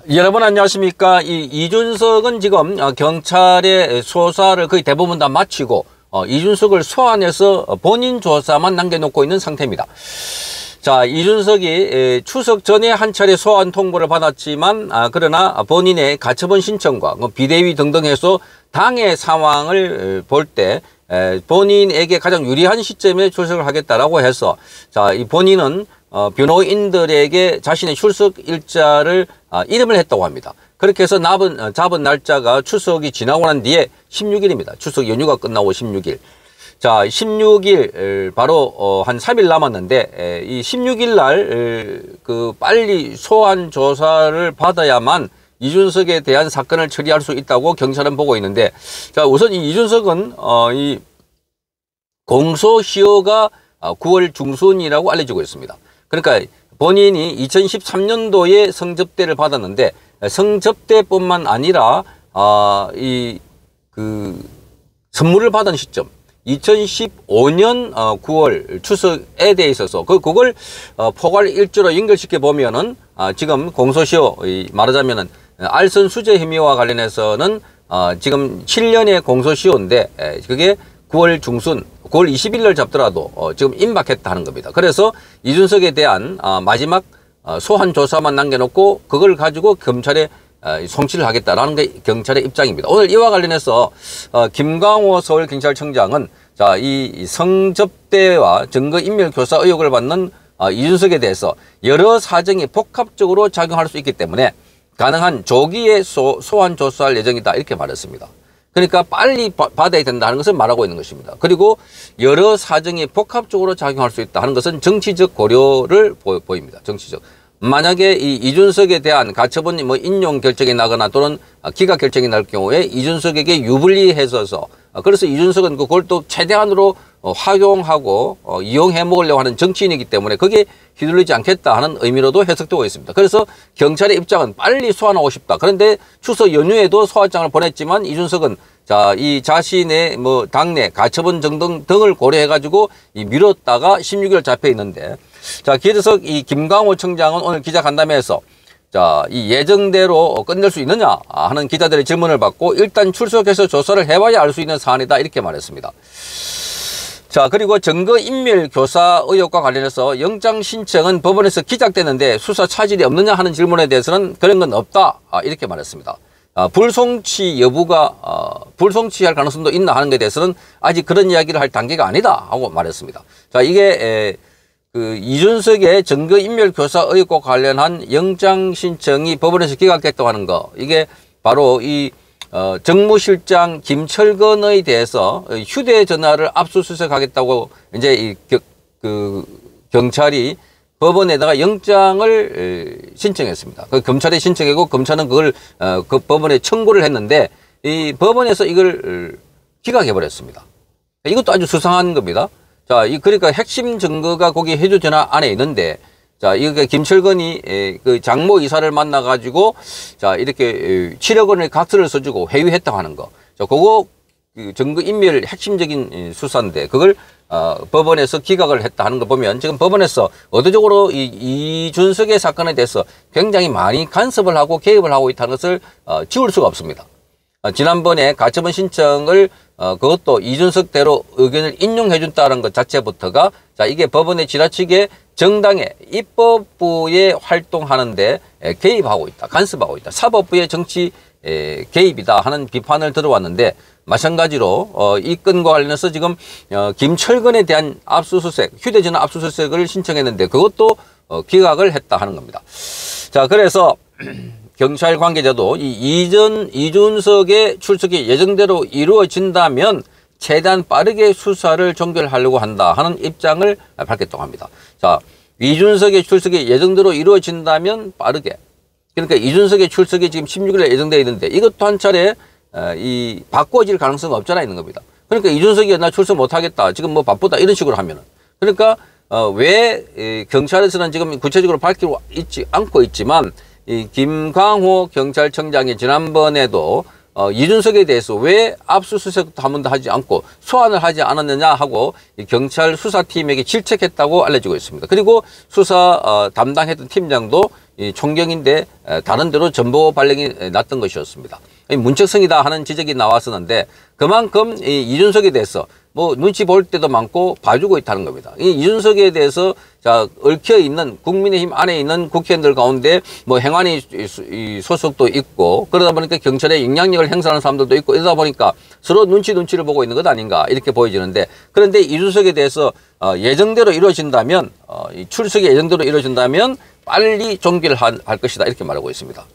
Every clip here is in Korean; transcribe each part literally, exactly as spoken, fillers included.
여러분 안녕하십니까. 이 이준석은 지금 경찰의 수사를 거의 대부분 다 마치고 어, 이준석을 소환해서 본인 조사만 남겨놓고 있는 상태입니다. 자, 이준석이 추석 전에 한 차례 소환 통보를 받았지만 아, 그러나 본인의 가처분 신청과 비대위 등등 해서 당의 상황을 볼 때 본인에게 가장 유리한 시점에 출석을 하겠다라고 해서 자, 이 본인은 어, 변호인들에게 자신의 출석 일자를 아, 이름을 했다고 합니다. 그렇게 해서 잡은, 어, 잡은 날짜가 추석이 지나고 난 뒤에 십육 일입니다. 추석 연휴가 끝나고 십육 일. 자, 십육 일 바로 어, 한 삼 일 남았는데 에, 이 십육 일 날 그 빨리 소환 조사를 받아야만 이준석에 대한 사건을 처리할 수 있다고 경찰은 보고 있는데, 자, 우선 이 이준석은 어, 이 공소시효가 구월 중순이라고 알려지고 있습니다. 그러니까 본인이 이천십삼 년도에 성접대를 받았는데 성접대뿐만 아니라 어, 이 그 선물을 받은 시점 이천십오 년 어, 구월 추석에 대해 있어서 그 그걸 어, 포괄 일주로 연결시켜 보면은 어, 지금 공소시효 말하자면은 알선 수재 혐의와 관련해서는 어, 지금 칠 년의 공소시효인데 에, 그게 구월 중순 구월 이십 일 날 잡더라도 어, 지금 임박했다 하는 겁니다. 그래서 이준석에 대한 어, 마지막 어, 소환 조사만 남겨놓고 그걸 가지고 검찰에 어, 송치를 하겠다라는 게 경찰의 입장입니다. 오늘 이와 관련해서 어, 김광호 서울경찰청장은 자, 이 성접대와 증거인멸교사 의혹을 받는 어, 이준석에 대해서 여러 사정이 복합적으로 작용할 수 있기 때문에 가능한 조기에 소, 소환 조사할 예정이다 이렇게 말했습니다. 그러니까 빨리 바, 받아야 된다는 것을 말하고 있는 것입니다. 그리고 여러 사정이 복합적으로 작용할 수 있다 하는 것은 정치적 고려를 보, 보입니다. 정치적. 만약에 이 이준석에 대한 가처분 뭐 인용 결정이 나거나 또는 기각 결정이 날 경우에 이준석에게 유불리해서서 그래서 이준석은 그걸 또 최대한으로 활용하고 이용해 먹으려고 하는 정치인이기 때문에 거기에 휘둘리지 않겠다 하는 의미로도 해석되고 있습니다. 그래서 경찰의 입장은 빨리 소환하고 싶다. 그런데 추석 연휴에도 소환장을 보냈지만 이준석은 자, 이 자신의 뭐 당내 가처분 등등 등을 고려해 가지고 이 미뤘다가 십육 일 잡혀 있는데, 자, 그래서 이 김광호 청장은 오늘 기자간담회에서 자, 이 예정대로 끝낼 수 있느냐 하는 기자들의 질문을 받고 일단 출석해서 조사를 해봐야 알 수 있는 사안이다 이렇게 말했습니다. 자, 그리고 증거인멸 교사 의혹과 관련해서 영장 신청은 법원에서 기각되는데 수사 차질이 없느냐 하는 질문에 대해서는 그런 건 없다 이렇게 말했습니다. 아, 불송치 여부가 어, 불송치할 가능성도 있나 하는 것에 대해서는 아직 그런 이야기를 할 단계가 아니다 하고 말했습니다. 자, 이게 에, 그 이준석의 증거인멸 교사 의혹과 관련한 영장 신청이 법원에서 기각됐다고 하는 거, 이게 바로 이 어, 정무실장 김철근에 대해서 휴대전화를 압수수색하겠다고 이제 이 겨, 그 경찰이 법원에다가 영장을 신청했습니다. 그 검찰에 신청했고 검찰은 그걸 어, 그 법원에 청구를 했는데 이 법원에서 이걸 기각해버렸습니다. 이것도 아주 수상한 겁니다. 자, 이 그러니까 핵심 증거가 거기 휴대전화 안에 있는데, 자, 이거 김철근이 에, 그 장모 이사를 만나 가지고 자, 이렇게 칠억 원의 각서를 써주고 회유했다고 하는 거. 자, 그거 그 증거인멸 핵심적인 수사인데 그걸 어, 법원에서 기각을 했다 하는 거 보면 지금 법원에서 의도적으로 이 이준석의 사건에 대해서 굉장히 많이 간섭을 하고 개입을 하고 있다는 것을 어, 지울 수가 없습니다. 어, 지난번에 가처분 신청을 어, 그것도 이준석대로 의견을 인용해 준다는 것 자체부터가 자, 이게 법원의 지나치게 정당의 입법부에 활동하는데 에, 개입하고 있다, 간섭하고 있다, 사법부의 정치 에, 개입이다 하는 비판을 들어왔는데, 마찬가지로 어, 이 건과 관련해서 지금 어, 김철근에 대한 압수수색, 휴대전화 압수수색을 신청했는데 그것도 어, 기각을 했다 하는 겁니다. 자, 그래서 경찰 관계자도 이 이전 이준석의 출석이 예정대로 이루어진다면 최대한 빠르게 수사를 종결하려고 한다 하는 입장을 밝혔다고 합니다. 자, 이준석의 출석이 예정대로 이루어진다면 빠르게. 그러니까 이준석의 출석이 지금 십육 일에 예정되어 있는데 이것도 한 차례 이 바꿔질 가능성은 없잖아 있는 겁니다. 그러니까 이준석이 나 출석 못하겠다, 지금 뭐 바쁘다 이런 식으로 하면은, 그러니까 어, 왜 경찰에서는 지금 구체적으로 밝히고 있지 않고 있지만 이 김광호 경찰청장이 지난번에도 어, 이준석에 대해서 왜 압수수색도 한 번도 하지 않고 소환을 하지 않았느냐 하고 이 경찰 수사팀에게 질책했다고 알려지고 있습니다. 그리고 수사 어, 담당했던 팀장도 이 총경인데 다른 데로 전보 발령이 났던 것이었습니다. 문책성이다 하는 지적이 나왔었는데 그만큼 이 이준석에 대해서 뭐 눈치 볼 때도 많고 봐주고 있다는 겁니다. 이 이준석에 대해서 자 얽혀 있는 국민의힘 안에 있는 국회의원들 가운데 뭐 행안위 소속도 있고 그러다 보니까 경찰의 영향력을 행사하는 사람들도 있고 이러다 보니까 서로 눈치 눈치를 보고 있는 것 아닌가 이렇게 보여지는데 그런데 이준석에 대해서 어 예정대로 이루어진다면 어 이 출석이 예정대로 이루어진다면 빨리 종결을 할 것이다 이렇게 말하고 있습니다.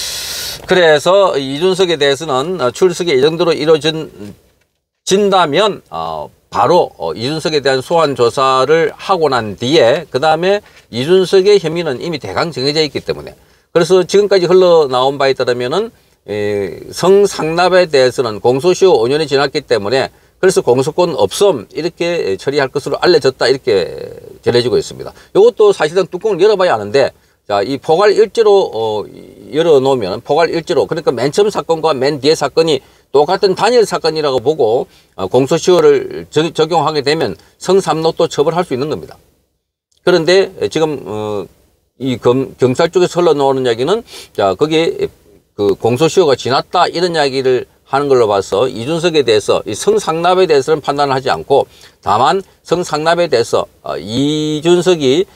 그래서 이준석에 대해서는 출석이 예정대로 이루어진 진다면 어, 바로 어, 이준석에 대한 소환 조사를 하고 난 뒤에 그 다음에 이준석의 혐의는 이미 대강 정해져 있기 때문에 그래서 지금까지 흘러나온 바에 따르면은 에, 성상납에 대해서는 공소시효 오 년이 지났기 때문에 그래서 공소권 없음 이렇게 처리할 것으로 알려졌다 이렇게 전해지고 있습니다. 이것도 사실상 뚜껑을 열어봐야 하는데 자, 이 포괄 일제로 어, 열어놓으면 포괄 일제로 그러니까 맨 처음 사건과 맨 뒤에 사건이 똑같은 단일 사건이라고 보고 어, 공소시효를 저, 적용하게 되면 성삼록도 처벌할 수 있는 겁니다. 그런데 지금 어, 이 검, 경찰 쪽에서 흘러나오는 이야기는 자 거기에 그 공소시효가 지났다 이런 이야기를 하는 걸로 봐서 이준석에 대해서 이 성상납에 대해서는 판단을 하지 않고 다만 성상납에 대해서 어, 이준석이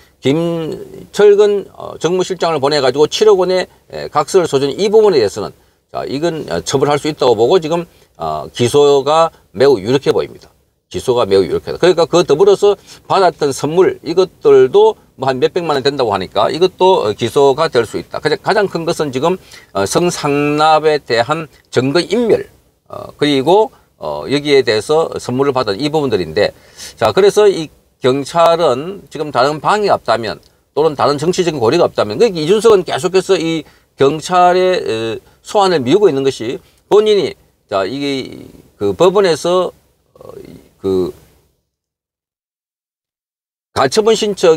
김철근 어, 정무실장을 보내가지고 칠억 원의 각서를 소진 이 부분에 대해서는 자, 이건 처벌할 수 있다고 보고 지금 어, 기소가 매우 유력해 보입니다. 기소가 매우 유력하다. 그러니까 그 더불어서 받았던 선물 이것들도 뭐 한 몇백만 원 된다고 하니까 이것도 기소가 될 수 있다. 가장 큰 것은 지금 어, 성상납에 대한 증거인멸 어, 그리고 어, 여기에 대해서 선물을 받은 이 부분들인데 자 그래서 이 경찰은 지금 다른 방해가 없다면 또는 다른 정치적인 고려가 없다면 그러니까 이준석은 계속해서 이 경찰의 소환을 미루고 있는 것이 본인이 자 이게 그 법원에서 그 가처분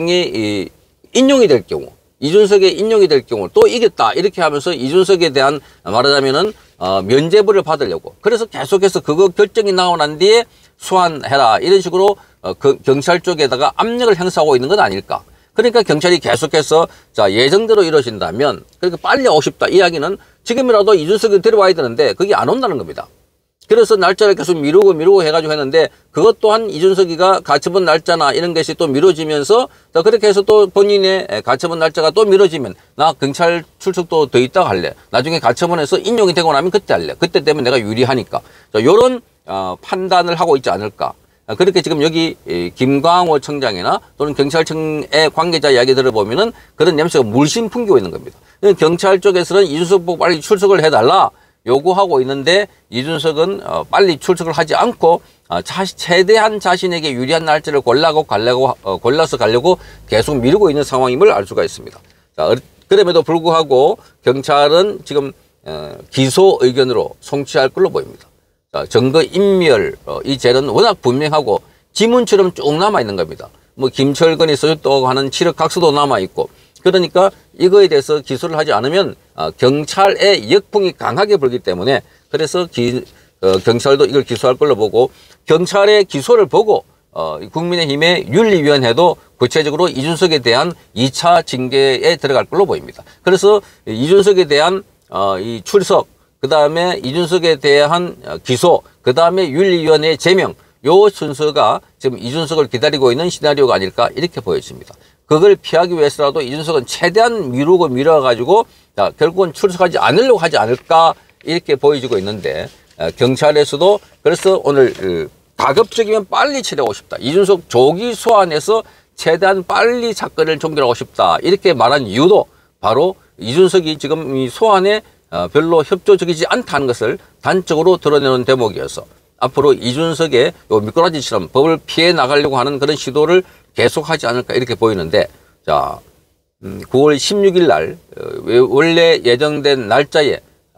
신청이 인용이 될 경우 이준석의 인용이 될 경우 또 이겼다 이렇게 하면서 이준석에 대한 말하자면은 어, 면죄부를 받으려고 그래서 계속해서 그거 결정이 나오고 난 뒤에 소환해라 이런 식으로 어, 그 경찰 쪽에다가 압력을 행사하고 있는 건 아닐까. 그러니까 경찰이 계속해서 자 예정대로 이루어진다면 그렇게 빨리 오고 싶다 이야기는 지금이라도 이준석을 데려와야 되는데 그게 안 온다는 겁니다. 그래서 날짜를 계속 미루고 미루고 해가지고 했는데 그것 또한 이준석이가 가처분 날짜나 이런 것이 또 미뤄지면서 자 그렇게 해서 또 본인의 가처분 날짜가 또 미뤄지면 나 경찰 출석도 더 있다가 할래. 나중에 가처분해서 인용이 되고 나면 그때 할래. 그때 되면 내가 유리하니까. 자 요런 어, 판단을 하고 있지 않을까. 그렇게 지금 여기 김광호 청장이나 또는 경찰청의 관계자 이야기 들어보면은 그런 냄새가 물씬 풍기고 있는 겁니다. 경찰 쪽에서는 이준석 보고 빨리 출석을 해달라 요구하고 있는데 이준석은 어 빨리 출석을 하지 않고 어 자, 최대한 자신에게 유리한 날짜를 골라고 가려고 어 골라서 가려고 계속 미루고 있는 상황임을 알 수가 있습니다. 자, 그럼에도 불구하고 경찰은 지금 어 기소 의견으로 송치할 걸로 보입니다. 자, 증거인멸 어 이 죄는 워낙 분명하고 지문처럼 쭉 남아 있는 겁니다. 뭐 김철근이 써줬다고 하는 칠억 각서도 남아 있고 그러니까 이거에 대해서 기소를 하지 않으면 어, 경찰의 역풍이 강하게 불기 때문에 그래서 기, 어, 경찰도 이걸 기소할 걸로 보고 경찰의 기소를 보고 어, 국민의힘의 윤리위원회도 구체적으로 이준석에 대한 이 차 징계에 들어갈 걸로 보입니다. 그래서 이준석에 대한 어, 이 출석 그 다음에 이준석에 대한 기소 그 다음에 윤리위원회 제명 요 순서가 지금 이준석을 기다리고 있는 시나리오가 아닐까 이렇게 보여집니다. 그걸 피하기 위해서라도 이준석은 최대한 미루고 미뤄가지고 자, 결국은 출석하지 않으려고 하지 않을까 이렇게 보여지고 있는데 어, 경찰에서도 그래서 오늘 어, 가급적이면 빨리 처리하고 싶다. 이준석 조기 소환해서 최대한 빨리 사건을 종결하고 싶다. 이렇게 말한 이유도 바로 이준석이 지금 이 소환에 어, 별로 협조적이지 않다는 것을 단적으로 드러내는 대목이어서 앞으로 이준석의 요 미꾸라지처럼 법을 피해 나가려고 하는 그런 시도를 계속하지 않을까 이렇게 보이는데 자 음, 구월 십육일 날 어, 원래 예정된 날짜에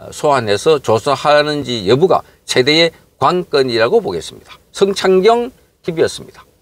소환해서 조사하는지 여부가 최대의 관건이라고 보겠습니다. 성창경 티비였습니다.